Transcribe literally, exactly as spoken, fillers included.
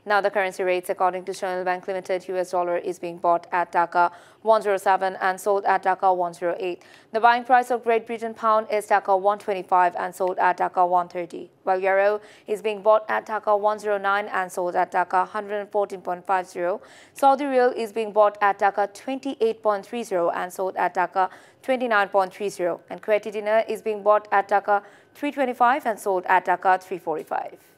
Now the currency rates according to Channel Bank Limited, U S dollar is being bought at Taka one oh seven and sold at Taka one oh eight. The buying price of Great Britain pound is Taka one twenty-five and sold at Taka one thirty. While euro is being bought at Taka one oh nine and sold at Taka one fourteen point five zero. Saudi riyal is being bought at Taka twenty-eight point three zero and sold at Taka twenty-nine point three zero. And Kuwaiti dinar is being bought at Taka three twenty-five and sold at Taka three forty-five.